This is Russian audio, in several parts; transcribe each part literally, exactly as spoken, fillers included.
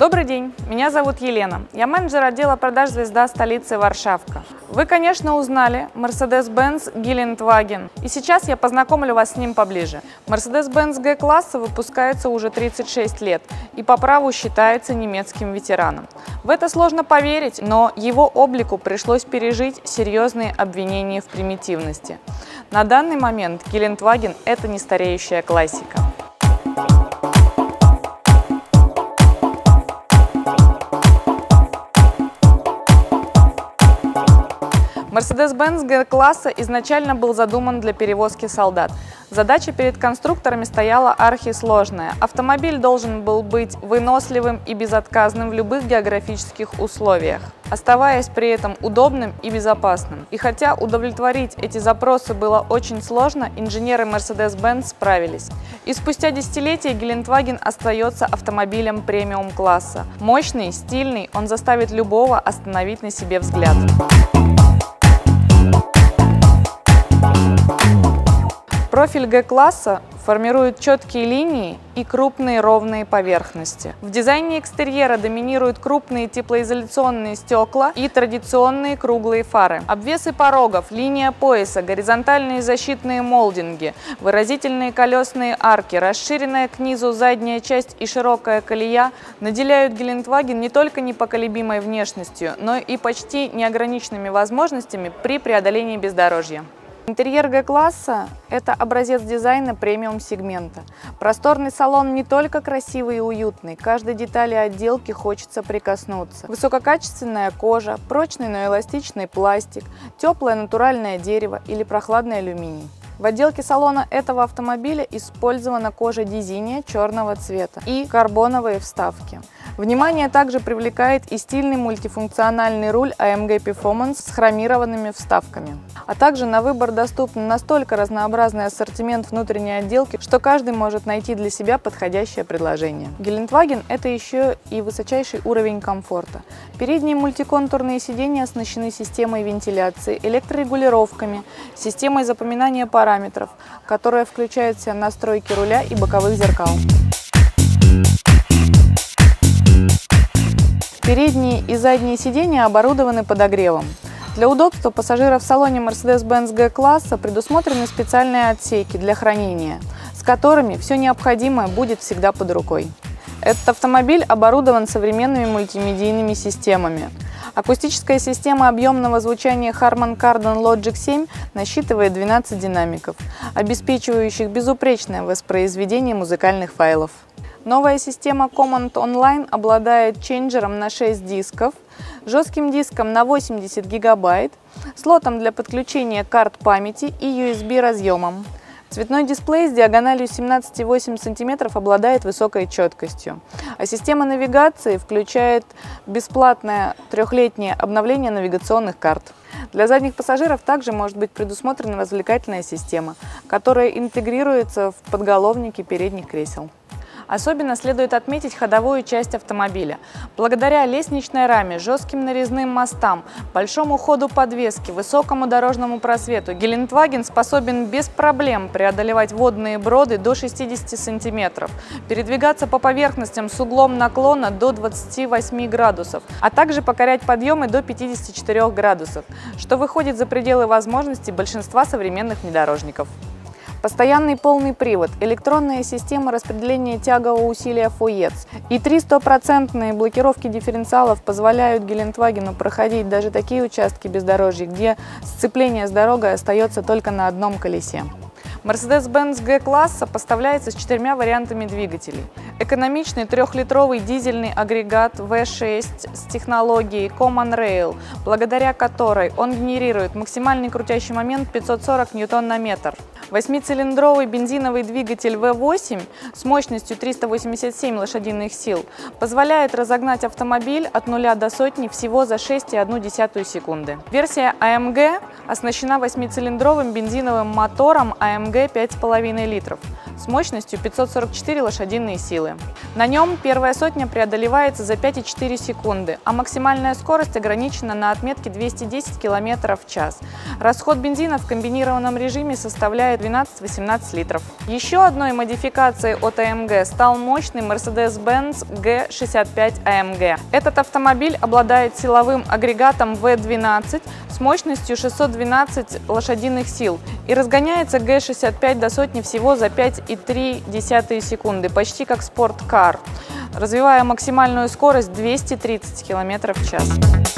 Добрый день, меня зовут Елена. Я менеджер отдела продаж «Звезда» столицы Варшавка. Вы, конечно, узнали Mercedes-Benz Geländewagen, и сейчас я познакомлю вас с ним поближе. Mercedes-Benz G-класса выпускается уже тридцать шесть лет и по праву считается немецким ветераном. В это сложно поверить, но его облику пришлось пережить серьезные обвинения в примитивности. На данный момент Geländewagen – это нестареющая классика. Mercedes-Benz G-класса изначально был задуман для перевозки солдат. Задача перед конструкторами стояла архисложная. Автомобиль должен был быть выносливым и безотказным в любых географических условиях, оставаясь при этом удобным и безопасным. И хотя удовлетворить эти запросы было очень сложно, инженеры Mercedes-Benz справились. И спустя десятилетия Geländewagen остается автомобилем премиум-класса. Мощный, стильный, он заставит любого остановить на себе взгляд. Профиль G-класса формирует четкие линии и крупные ровные поверхности. В дизайне экстерьера доминируют крупные теплоизоляционные стекла и традиционные круглые фары. Обвесы порогов, линия пояса, горизонтальные защитные молдинги, выразительные колесные арки, расширенная к низу задняя часть и широкая колея наделяют Geländewagen не только непоколебимой внешностью, но и почти неограниченными возможностями при преодолении бездорожья. Интерьер G-класса – это образец дизайна премиум-сегмента. Просторный салон не только красивый и уютный, каждой детали отделки хочется прикоснуться. Высококачественная кожа, прочный, но эластичный пластик, теплое натуральное дерево или прохладный алюминий. В отделке салона этого автомобиля использована кожа дизиния черного цвета и карбоновые вставки. Внимание также привлекает и стильный мультифункциональный руль эй эм джи Performance с хромированными вставками. А также на выбор доступен настолько разнообразный ассортимент внутренней отделки, что каждый может найти для себя подходящее предложение. Geländewagen – это еще и высочайший уровень комфорта. Передние мультиконтурные сиденья оснащены системой вентиляции, электрорегулировками, системой запоминания параметров, которая включает в себя настройки руля и боковых зеркал. Передние и задние сиденья оборудованы подогревом. Для удобства пассажиров в салоне Mercedes-Benz G-класса предусмотрены специальные отсеки для хранения, с которыми все необходимое будет всегда под рукой. Этот автомобиль оборудован современными мультимедийными системами. Акустическая система объемного звучания Harman Kardon Logic семь насчитывает двенадцать динамиков, обеспечивающих безупречное воспроизведение музыкальных файлов. Новая система Command Online обладает чейнджером на шесть дисков, жестким диском на восемьдесят гигабайт, слотом для подключения карт памяти и ю эс би разъемом. Цветной дисплей с диагональю семнадцать и восемь десятых сантиметра обладает высокой четкостью, а система навигации включает бесплатное трехлетнее обновление навигационных карт. Для задних пассажиров также может быть предусмотрена развлекательная система, которая интегрируется в подголовники передних кресел. Особенно следует отметить ходовую часть автомобиля. Благодаря лестничной раме, жестким нарезным мостам, большому ходу подвески, высокому дорожному просвету Geländewagen способен без проблем преодолевать водные броды до шестидесяти сантиметров, передвигаться по поверхностям с углом наклона до двадцати восьми градусов, а также покорять подъемы до пятидесяти четырёх градусов, что выходит за пределы возможностей большинства современных внедорожников. Постоянный полный привод, электронная система распределения тягового усилия ФОЕЦ и три стопроцентные блокировки дифференциалов позволяют Geländewagen проходить даже такие участки бездорожья, где сцепление с дорогой остается только на одном колесе. Mercedes-Benz G-класса поставляется с четырьмя вариантами двигателей. Экономичный трехлитровый дизельный агрегат ви шесть с технологией Common Rail, благодаря которой он генерирует максимальный крутящий момент пятьсот сорок ньютон на метр. Восьмицилиндровый бензиновый двигатель ви восемь с мощностью триста восемьдесят семь лошадиных сил позволяет разогнать автомобиль от нуля до сотни всего за шесть и одну десятую секунды. Версия эй эм джи оснащена восьмицилиндровым бензиновым мотором эй эм джи пять и пять литров с мощностью пятьсот сорок четыре лошадиные силы. На нем первая сотня преодолевается за пять и четыре секунды, а максимальная скорость ограничена на отметке двести десять километров в час. Расход бензина в комбинированном режиме составляет двенадцать-восемнадцать литров. Еще одной модификацией от а эм гэ стал мощный Mercedes-Benz джи шестьдесят пять а эм гэ. Этот автомобиль обладает силовым агрегатом вэ двенадцать с мощностью шестьсот двенадцать лошадиных сил и разгоняется джи шестьдесят пять до сотни всего за пять и три десятых секунды, почти как спорткар, развивая максимальную скорость двести тридцать километров в час.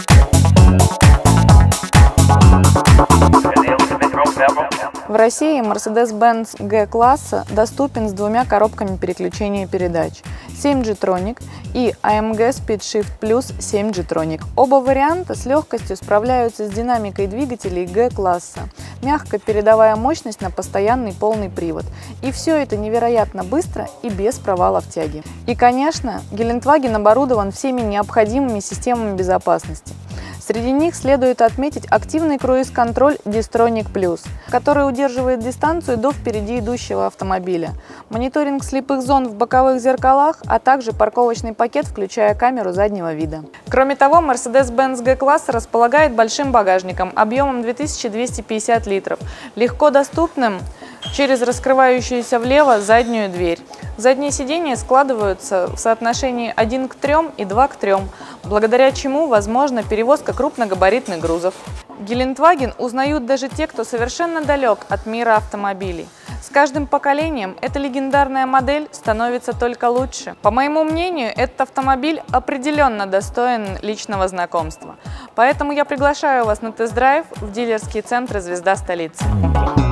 В России Mercedes-Benz G-класса доступен с двумя коробками переключения передач семь джи Tronic и а эм гэ SpeedShift Plus семь джи Tronic. Оба варианта с легкостью справляются с динамикой двигателей G-класса, мягко передавая мощность на постоянный полный привод. И все это невероятно быстро и без провалов тяги. И, конечно, Гелендваген оборудован всеми необходимыми системами безопасности. Среди них следует отметить активный круиз-контроль Distronic Plus, который удерживает дистанцию до впереди идущего автомобиля, мониторинг слепых зон в боковых зеркалах, а также парковочный пакет, включая камеру заднего вида. Кроме того, Mercedes-Benz G-класс располагает большим багажником объемом две тысячи двести пятьдесят литров, легко доступным через раскрывающуюся влево заднюю дверь. Задние сиденья складываются в соотношении один к трем и два к трем, благодаря чему возможна перевозка крупногабаритных грузов. Гелендваген узнают даже те, кто совершенно далек от мира автомобилей. С каждым поколением эта легендарная модель становится только лучше. По моему мнению, этот автомобиль определенно достоин личного знакомства. Поэтому я приглашаю вас на тест-драйв в дилерские центры «Звезда столицы».